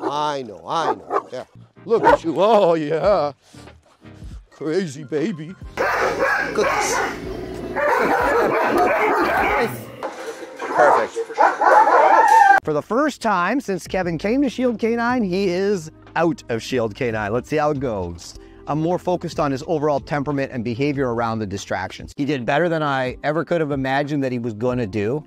I know. Yeah. Look at you. Oh, yeah. Crazy baby. Cookies. Perfect. For the first time since Kevin came to Shield K9, he is out of Shield K9. Let's see how it goes. I'm more focused on his overall temperament and behavior around the distractions. He did better than I ever could have imagined that he was going to do.